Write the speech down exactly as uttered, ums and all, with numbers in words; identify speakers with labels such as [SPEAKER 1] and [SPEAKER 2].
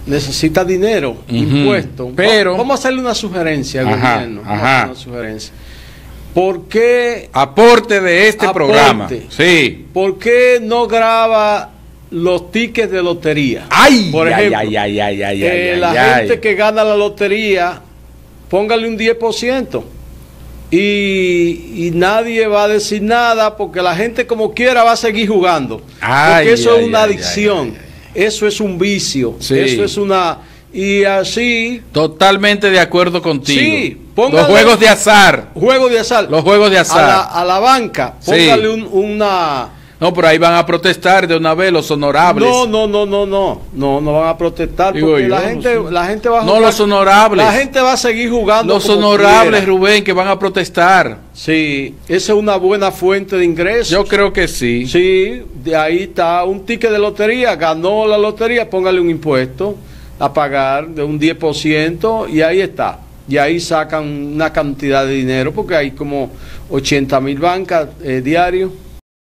[SPEAKER 1] necesita dinero, uh-huh. impuestos.
[SPEAKER 2] Pero
[SPEAKER 1] vamos a hacerle una sugerencia al
[SPEAKER 2] ajá,
[SPEAKER 1] gobierno. Vamos
[SPEAKER 2] ajá.
[SPEAKER 1] a hacer una sugerencia. ¿Por qué
[SPEAKER 2] aporte de este
[SPEAKER 1] aporte,
[SPEAKER 2] programa? Sí.
[SPEAKER 1] ¿Por qué no graba los tickets de lotería?
[SPEAKER 2] Ay,
[SPEAKER 1] por ejemplo,
[SPEAKER 2] ay, ay, ay, ay,
[SPEAKER 1] eh,
[SPEAKER 2] ay,
[SPEAKER 1] la
[SPEAKER 2] ay,
[SPEAKER 1] gente
[SPEAKER 2] ay.
[SPEAKER 1] que gana la lotería, póngale un diez por ciento. Y, y nadie va a decir nada porque la gente como quiera va a seguir jugando.
[SPEAKER 2] Ay,
[SPEAKER 1] porque eso
[SPEAKER 2] ay,
[SPEAKER 1] es una
[SPEAKER 2] ay,
[SPEAKER 1] adicción,
[SPEAKER 2] ay, ay, ay.
[SPEAKER 1] eso es un vicio,
[SPEAKER 2] Sí.
[SPEAKER 1] eso es una... Y así...
[SPEAKER 2] Totalmente de acuerdo contigo.
[SPEAKER 1] Sí,
[SPEAKER 2] póngale, los juegos de azar.
[SPEAKER 1] Juegos de azar.
[SPEAKER 2] Los juegos de azar.
[SPEAKER 1] A la, a la banca, póngale
[SPEAKER 2] sí.
[SPEAKER 1] un, una...
[SPEAKER 2] No, pero ahí van a protestar de una vez los honorables.
[SPEAKER 1] No, no, no, no, no, no, no van a protestar
[SPEAKER 2] Digo
[SPEAKER 1] porque
[SPEAKER 2] yo,
[SPEAKER 1] la gente,
[SPEAKER 2] no,
[SPEAKER 1] la gente va a
[SPEAKER 2] no
[SPEAKER 1] jugar,
[SPEAKER 2] los honorables.
[SPEAKER 1] La gente va a seguir jugando.
[SPEAKER 2] Los
[SPEAKER 1] como
[SPEAKER 2] honorables,
[SPEAKER 1] quiera.
[SPEAKER 2] Rubén, que van a protestar.
[SPEAKER 1] Sí, esa es una buena fuente de ingresos.
[SPEAKER 2] Yo creo que sí.
[SPEAKER 1] Sí, de ahí está un ticket de lotería, ganó la lotería, póngale un impuesto a pagar de un diez por ciento y ahí está. Y ahí sacan una cantidad de dinero porque hay como ochenta mil bancas eh, diarios.